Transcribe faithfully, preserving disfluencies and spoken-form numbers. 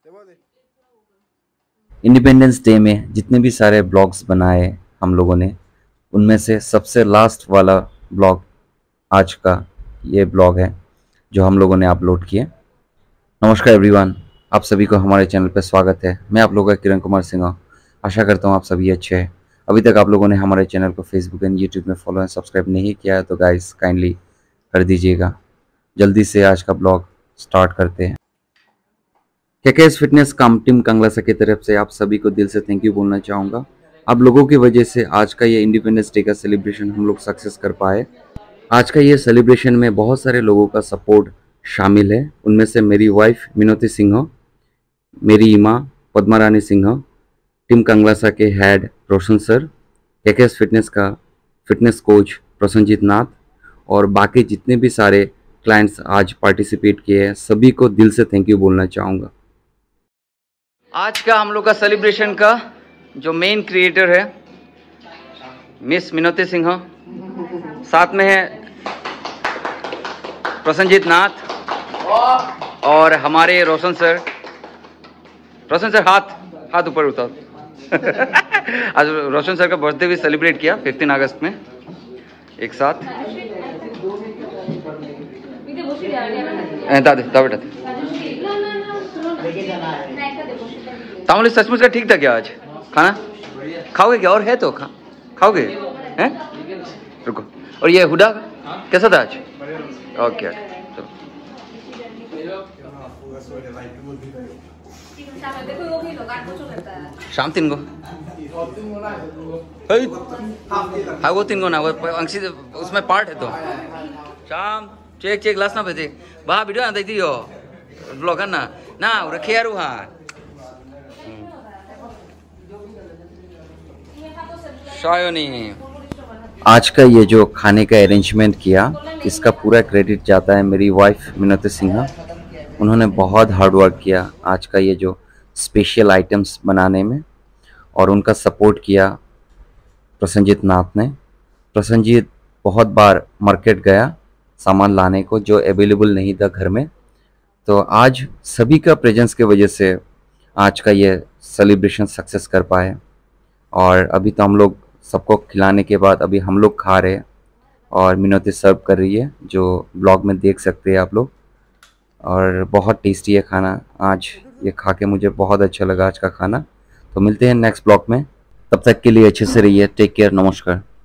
Independence day में जितने भी सारे ब्लॉग्स बनाए हम लोगों ने, उनमें से सबसे लास्ट वाला ब्लॉग आज का ये ब्लॉग है जो हम लोगों ने अपलोड किए। नमस्कार एवरीवन, आप सभी को हमारे चैनल पर स्वागत है। मैं आप लोगों का किरण कुमार सिंह। आशा करता हूँ आप सभी अच्छे हैं। अभी तक आप लोगों ने हमारे चैनल को फेसबुक एंड यूट्यूब में फॉलो एंड सब्सक्राइब नहीं किया है तो गाइस काइंडली कर दीजिएगा। जल्दी से आज का ब्लॉग स्टार्ट करते हैं। केकेएस फिटनेस काम टीम कंगलासा की तरफ से आप सभी को दिल से थैंक यू बोलना चाहूँगा। आप लोगों की वजह से आज का ये इंडिपेंडेंस डे का सेलिब्रेशन हम लोग सक्सेस कर पाए। आज का ये सेलिब्रेशन में बहुत सारे लोगों का सपोर्ट शामिल है। उनमें से मेरी वाइफ मिनोती सिंह, मेरी माँ पद्मा रानी सिंह, टीम कंगलासा के head Roshan sir, KKS fitness का फिटनेस कोच प्रसन्नजीत नाथ और बाकी जितने भी सारे क्लाइंट्स आज पार्टिसिपेट किए हैं, सभी को दिल से थैंक यू बोलना चाहूँगा। आज का हम लोग का सेलिब्रेशन का जो मेन क्रिएटर है मिस मिनोती सिंह, साथ में है प्रसन्नजीत नाथ और हमारे रोशन सर। रोशन सर हाथ हाथ ऊपर उठाओ। आज रोशन सर का बर्थडे भी सेलिब्रेट किया फिफ्टीन अगस्त में एक साथ। दादे बेटा तामुली सचमुच का ठीक था क्या? आज खाना खाओगे क्या? और है तो खा खाओगे हैं? रुको। और ये हुडा कैसा था आज? ओके चलो। शाम तीन गो हाँ वो तीन गो ना वो अंशी उसमें पार्ट है तो शाम चेक चेक ग्लास ना भेजे बा वीडियो ना देखती हो ब्लॉग है ना ना रखे यार वहाँ शायनी। आज का ये जो खाने का अरेंजमेंट किया, इसका पूरा क्रेडिट जाता है मेरी वाइफ मिनोती सिंह। उन्होंने बहुत हार्ड वर्क किया आज का ये जो स्पेशल आइटम्स बनाने में, और उनका सपोर्ट किया प्रसन्नजीत नाथ ने। प्रसन्नजीत बहुत बार मार्केट गया सामान लाने को जो अवेलेबल नहीं था घर में, तो आज सभी का प्रेजेंस के वजह से आज का ये सेलिब्रेशन सक्सेस कर पाए। और अभी तो हम लोग सबको खिलाने के बाद अभी हम लोग खा रहे हैं और मिनोती सर्व कर रही है, जो ब्लॉग में देख सकते हैं आप लोग। और बहुत टेस्टी है खाना। आज ये खा के मुझे बहुत अच्छा लगा आज का खाना। तो मिलते हैं नेक्स्ट ब्लॉग में, तब तक के लिए अच्छे से रहिए। टेक केयर, नमस्कार।